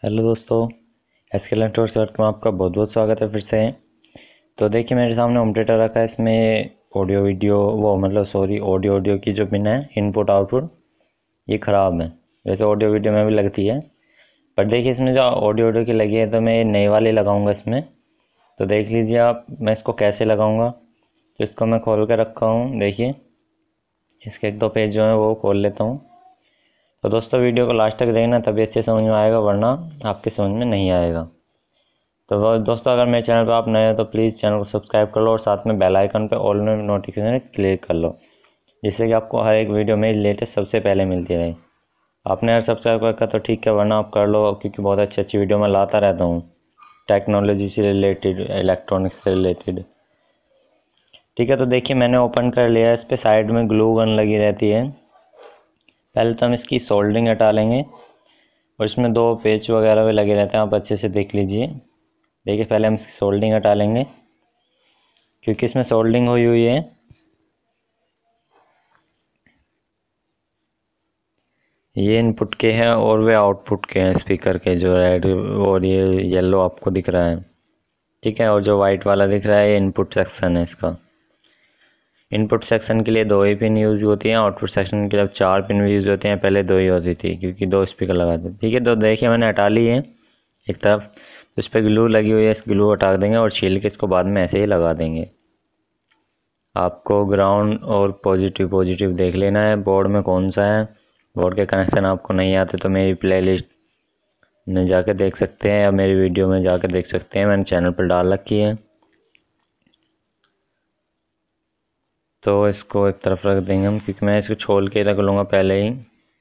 Hello दोस्तों, एसकेलेंट stores में आपका बहुत बहुत स्वागत है फिर से। तो देखिए मेरे सामने होम थिएटर रखा है। इसमें ऑडियो वीडियो ऑडियो ऑडियो की जो पिन है, इनपुट आउटपुट, ये ख़राब है। वैसे ऑडियो वीडियो में भी लगती है, पर देखिए इसमें जो ऑडियो ऑडियो की लगी है तो मैं नई वाली लगाऊंगा इसमें। तो देख लीजिए आप मैं इसको कैसे लगाऊंगा। तो इसको मैं खोल कर रखा हूँ। देखिए इसके एक दो पेज जो है वो खोल लेता हूँ। तो दोस्तों वीडियो को लास्ट तक देखना, तभी अच्छे समझ में आएगा, वरना आपके समझ में नहीं आएगा। तो दोस्तों अगर मेरे चैनल पर आप नए हो तो प्लीज़ चैनल को सब्सक्राइब कर लो और साथ में बेल आइकन पे ऑल में नोटिफिकेशन क्लिक कर लो, जिससे कि आपको हर एक वीडियो में लेटेस्ट सबसे पहले मिलती रहे। आपने अगर सब्सक्राइब रखा तो ठीक है, वरना आप कर लो, क्योंकि बहुत अच्छी अच्छी वीडियो मैं लाता रहता हूँ, टेक्नोलॉजी से रिलेटेड, इलेक्ट्रॉनिक्स से रिलेटेड। ठीक है, तो देखिए मैंने ओपन कर लिया है। इस पर साइड में ग्लू गन लगी रहती है। पहले तो हम इसकी सोल्डरिंग हटा लेंगे, और इसमें दो पेच वगैरह भी लगे रहते हैं, आप अच्छे से देख लीजिए। देखिए पहले हम इसकी सोल्डरिंग हटा लेंगे, क्योंकि इसमें सोल्डरिंग हुई हुई है। ये इनपुट के हैं और वे आउटपुट के हैं, स्पीकर के, जो रेड और ये येलो आपको दिख रहा है। ठीक है, और जो वाइट वाला दिख रहा है ये इनपुट सेक्शन है इसका। इनपुट सेक्शन के लिए दो ही पिन यूज़ होती हैं, आउटपुट सेक्शन के लिए चार पिन भी यूज़ होते हैं। पहले दो ही होती थी, क्योंकि दो स्पीकर लगाते थे। ठीक है, तो देखिए मैंने हटा ली है एक तरफ। तो इस पर ग्लू लगी हुई है, इस ग्लू हटा देंगे और छील के इसको बाद में ऐसे ही लगा देंगे। आपको ग्राउंड और पॉजिटिव पॉजिटिव देख लेना है बोर्ड में कौन सा है। बोर्ड के कनेक्शन आपको नहीं आते तो मेरी प्लेलिस्ट में जाके देख सकते हैं, या मेरी वीडियो में जाके देख सकते हैं, मैंने चैनल पर डाल रखी है। तो इसको एक तरफ रख देंगे हम, क्योंकि मैं इसको छोल के रख लूँगा पहले ही।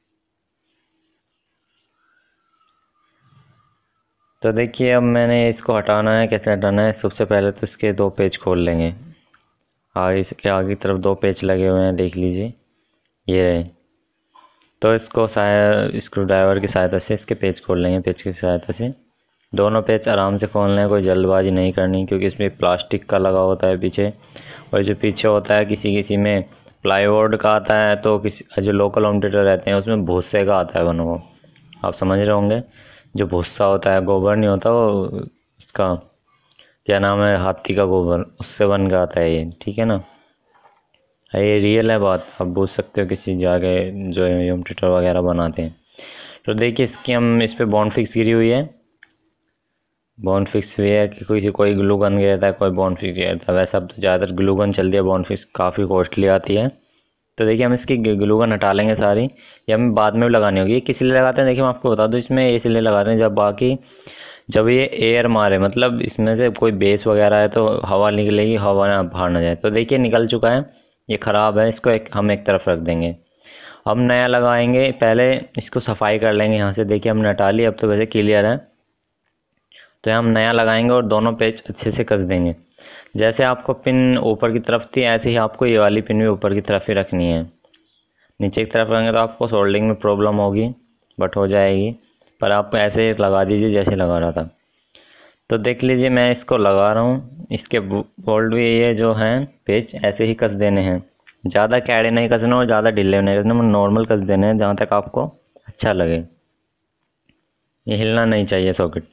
तो देखिए अब मैंने इसको हटाना है। कैसे हटाना है? सबसे पहले तो इसके दो पेज खोल लेंगे। आगे इसके आगे की तरफ दो पेज लगे हुए हैं, देख लीजिए, ये रहे। तो इसको स्क्रू ड्राइवर की सहायता से इसके पेज खोल लेंगे। पेज की सहायता से दोनों पेज आराम से खोलने हैं, कोई जल्दबाजी नहीं करनी, क्योंकि इसमें प्लास्टिक का लगा होता है पीछे। और जो पीछे होता है किसी किसी में प्लाईवुड का आता है, तो किसी जो लोकल होम थिएटर रहते हैं उसमें भूसे का आता है बना हुआ। आप समझ रहे होंगे, जो भूसा होता है, गोबर नहीं होता वो, उसका क्या नाम है, हाथी का गोबर, उससे बन के आता है ये। ठीक है ना, ये रियल है बात, आप पूछ सकते हो किसी जाके जो होम थिएटर वगैरह बनाते हैं। तो देखिए इसकी हम इस पर बॉन्ड फिक्स गिरी हुई है। बॉन्ड फिक्स हुई है कि कोई ग्लू गन गिरता है, कोई बॉन्ड फिक्स गिरता है। वैसे अब तो ज़्यादातर ग्लू गन चलती है, बॉन्ड फिक्स काफ़ी कॉस्टली आती है। तो देखिए हम इसकी ग्लू गन हटा लेंगे सारी, ये हमें बाद में भी लगानी होगी। ये किस लिए लगाते हैं देखिए मैं आपको बता दूं, इसमें इसलिए लगाते हैं जब ये एयर मारे, मतलब इसमें से कोई बेस वगैरह है तो हवा निकलेगी, हवा ना बाहर ना जाए। तो देखिए निकल चुका है, ये ख़राब है, इसको हम एक तरफ रख देंगे। हम नया लगाएंगे। पहले इसको सफाई कर लेंगे यहाँ से। देखिए हमने हटा लिया, अब तो वैसे क्लियर है। तो हम नया लगाएंगे और दोनों पेच अच्छे से कस देंगे। जैसे आपको पिन ऊपर की तरफ थी, ऐसे ही आपको ये वाली पिन भी ऊपर की तरफ ही रखनी है। नीचे की तरफ रहेंगे तो आपको सोल्डिंग में प्रॉब्लम होगी, बट हो जाएगी। पर आप ऐसे लगा दीजिए जैसे लगा रहा था। तो देख लीजिए मैं इसको लगा रहा हूँ। इसके बोल्ट भी ये जो हैं पेच ऐसे ही कस देने हैं, ज़्यादा कैड़े नहीं कसना और ज़्यादा ढीले नहीं कसना, नॉर्मल कस देने हैं जहाँ तक आपको अच्छा लगे। ये हिलना नहीं चाहिए सॉकेट।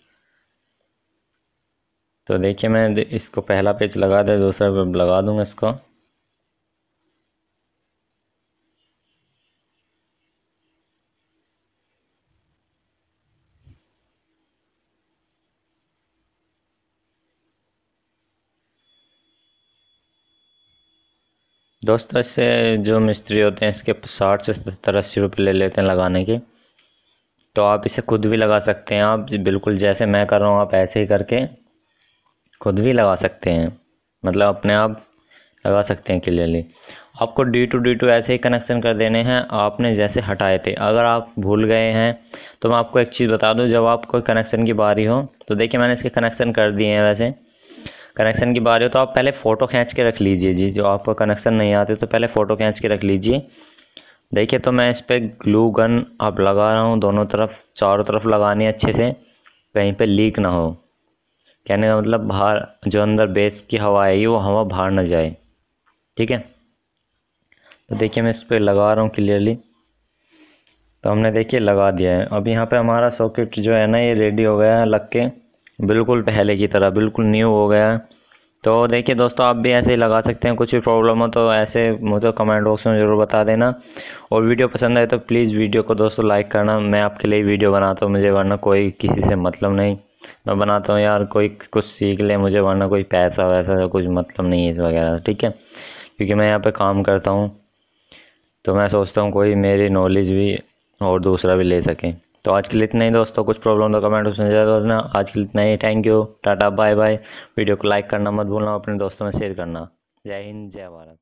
तो देखिए मैं इसको पहला पेच लगा दे, दूसरा लगा दूंगा इसको। दोस्तों इससे जो मिस्त्री होते हैं इसके 60 से 70-80 रुपये ले लेते हैं लगाने के। तो आप इसे खुद भी लगा सकते हैं। आप बिल्कुल जैसे मैं कर रहा हूँ आप ऐसे ही करके खुद भी लगा सकते हैं, मतलब अपने आप लगा सकते हैं क्लियरली। आपको D2 ऐसे ही कनेक्शन कर देने हैं आपने जैसे हटाए थे। अगर आप भूल गए हैं तो मैं आपको एक चीज़ बता दूं, जब आप कोई कनेक्शन की बारी हो, तो देखिए मैंने इसके कनेक्शन कर दिए हैं। वैसे कनेक्शन की बारी हो तो आप पहले फ़ोटो खींच के रख लीजिए जी, जो आपको कनेक्शन नहीं आते तो पहले फ़ोटो खींच के रख लीजिए। देखिए तो मैं इस पर ग्लू गन अब लगा रहा हूँ, दोनों तरफ, चारों तरफ लगानी है अच्छे से, कहीं पे लीक ना हो। कहने का मतलब बाहर जो अंदर बेस की हवा आएगी वो हवा बाहर ना जाए। ठीक है, तो देखिए मैं इस पर लगा रहा हूँ क्लियरली। तो हमने देखिए लगा दिया है। अब यहाँ पे हमारा सॉकेट जो है ना ये रेडी हो गया है लग के, बिल्कुल पहले की तरह बिल्कुल न्यू हो गया है। तो देखिए दोस्तों, आप भी ऐसे ही लगा सकते हैं। कुछ भी प्रॉब्लम हो तो ऐसे मुझे कमेंट बॉक्स में ज़रूर बता देना। और वीडियो पसंद आए तो प्लीज़ वीडियो को दोस्तों लाइक करना। मैं आपके लिए वीडियो बनाता हूँ, मुझे वरना कोई किसी से मतलब नहीं। मैं बनाता हूँ यार कोई कुछ सीख ले मुझे, वरना कोई पैसा वैसा कुछ मतलब नहीं है इस वगैरह, ठीक है। क्योंकि मैं यहाँ पे काम करता हूँ, तो मैं सोचता हूँ कोई मेरी नॉलेज भी और दूसरा भी ले सके। तो आज के लिए इतना ही दोस्तों, कुछ प्रॉब्लम तो कमेंट उसमें ज़्यादा देना। आज के लिए इतना ही, thank you, tata bye bye. Video को लाइक करना मत भूलना, अपने दोस्तों में शेयर करना। जय हिंद, जय भारत।